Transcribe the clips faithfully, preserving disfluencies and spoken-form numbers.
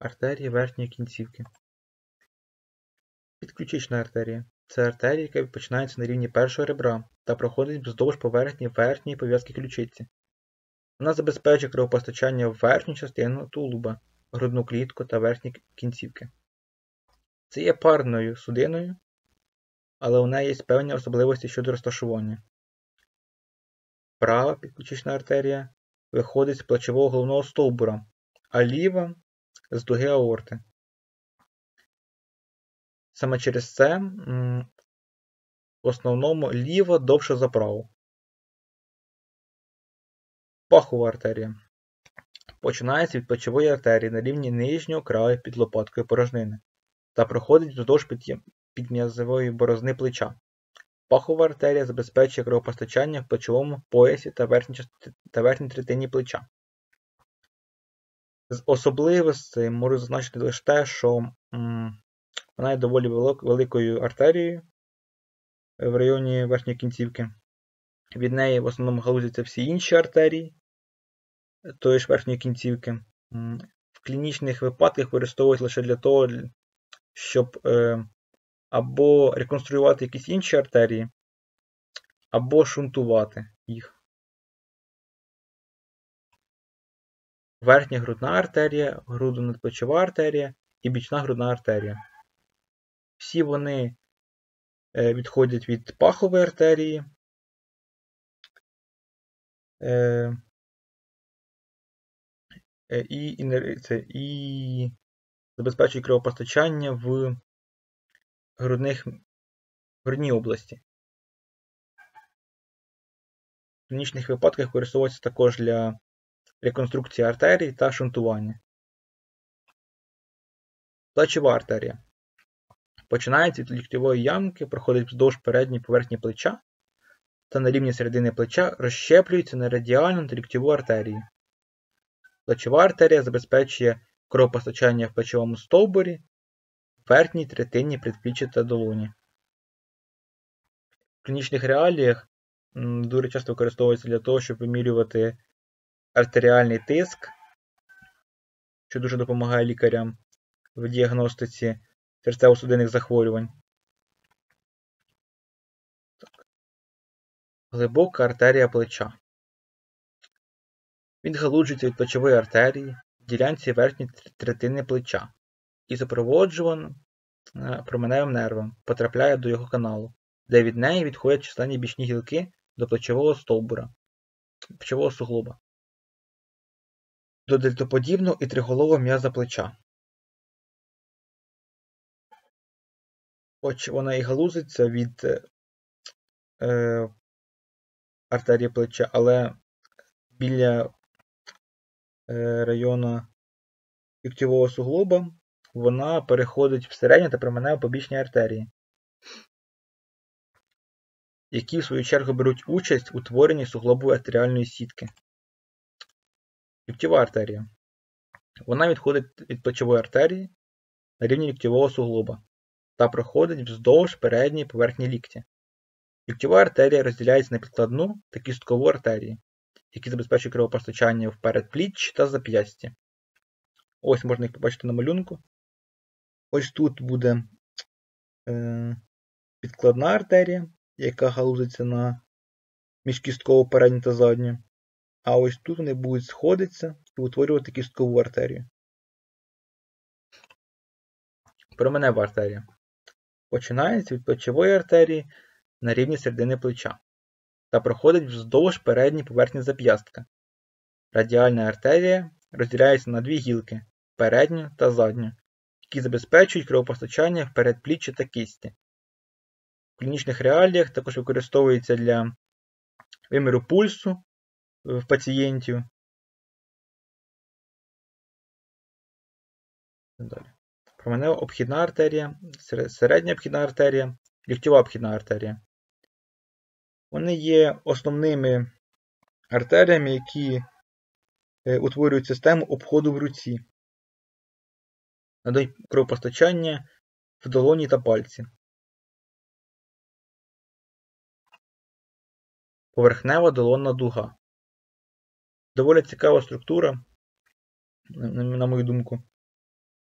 Артерії верхньої кінцівки. Підключична артерія. Це артерія, яка починається на рівні першого ребра та проходить вздовж поверхні верхньої пов'язки ключиці. Вона забезпечує кровопостачання в верхню частину тулуба, грудну клітку та верхні кінцівки. Це є парною судиною, але у неї є певні особливості щодо розташування. Права підключична артерія виходить з плечового головного стовбура, а ліва – з дуги аорти. Саме через це в основному ліва довша за праву. Пахова артерія. Починається від плечової артерії на рівні нижнього краю підлопаткої порожнини та проходить вздовж підм'язової борозни плеча. Пахова артерія забезпечує кровопостачання в плечовому поясі та верхній, та верхній третині плеча. З особливостей можу зазначити лише те, що м, вона є доволі великою артерією в районі верхньої кінцівки. Від неї в основному галузяться всі інші артерії тої ж верхньої кінцівки. В клінічних випадках використовують лише для того, щоб е, або реконструювати якісь інші артерії, або шунтувати їх. Верхня грудна артерія, грудно-надплечова артерія і бічна грудна артерія. Всі вони е, відходять від пахової артерії. Е, І, і, це, і забезпечують кровопостачання в грудних, грудній області. В клінічних випадках використовується також для реконструкції артерій та шунтування. Плечова артерія. Починається від ліктьової ямки, проходить вздовж передньої поверхні плеча та на рівні середини плеча розщеплюється на радіальну та ліктьову артерії. Плечова артерія забезпечує кровопостачання в плечовому стовбурі, верхній третині предпліччя та долоні. В клінічних реаліях дуже часто використовується для того, щоб вимірювати артеріальний тиск, що дуже допомагає лікарям в діагностиці серцево-судинних захворювань. Так. Глибока артерія плеча. Відгалуджується від плечової артерії в ділянці верхньої третини плеча і супроводжувано променевим нервом, потрапляє до його каналу, де від неї відходять численні бічні гілки до плечового стовбура, плечового суглоба, до дельтоподібного і триголового м'яза плеча. Хоч вона і галузиться від е, артерії плеча, але біля е, району ліктьового суглоба вона переходить в середню та променеву побічні артерії, які в свою чергу беруть участь у творенні суглобової артеріальної сітки. Ліктьова артерія. Вона відходить від плечової артерії на рівні ліктьового суглоба та проходить вздовж передньої поверхні ліктя. Ліктьова артерія розділяється на підкладну та кісткову артерії, які забезпечують кровопостачання в передпліччі та зап'ясті. Ось можна їх побачити на малюнку. Ось тут буде е, підкладна артерія, яка галузиться на міжкісткову передню та задню. А ось тут вони будуть сходитися і утворювати кісткову артерію. Променева артерія. Починається від плечової артерії на рівні середини плеча та проходить вздовж передньої поверхні зап'ястка. Радіальна артерія розділяється на дві гілки – передню та задню, які забезпечують кровопостачання в передпліччі та кісті. В клінічних реаліях також використовується для виміру пульсу в пацієнтів. Далі. Променева обхідна артерія, середня обхідна артерія, ліктьова обхідна артерія. Вони є основними артеріями, які утворюють систему обходу в руці, надають кровопостачання в долоні та пальці. Поверхнева долонна дуга. Доволі цікава структура, на мою думку.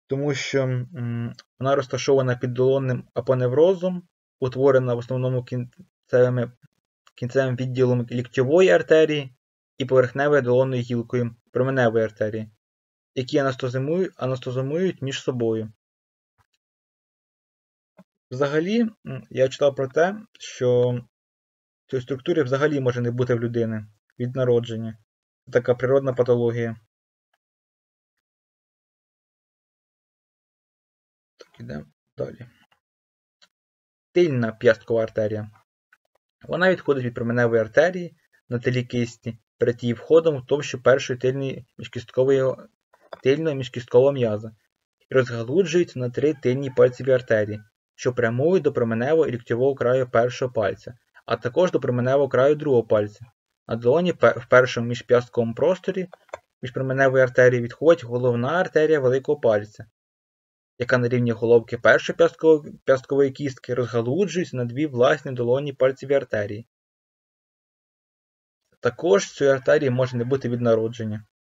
тому що м, вона розташована під долонним апоневрозом, утворена в основному кінцевими, кінцевим відділом ліктьової артерії і поверхневою долонною гілкою променевої артерії, які анастозимують, анастозимують між собою. Взагалі, я читав про те, що цієї структури взагалі може не бути в людини від народження. Це така природна патологія. Так, ідемо далі. Тильна п'ясткова артерія. Вона відходить від променевої артерії на тлі кисті перед її входом в товщу першої тильної міжкісткової тильного міжкісткового м'яза і розгалуджується на три тильні пальцеві артерії, що прямують до променевого і ліктьового краю першого пальця, а також до променевого краю другого пальця. На долоні в першому міжп'ястковому просторі між променевої артерії відходить головна артерія великого пальця, яка на рівні головки першої п'ясткової кістки розгалуджується на дві власні долонні пальцеві артерії. Також цієї артерії може не бути від народження.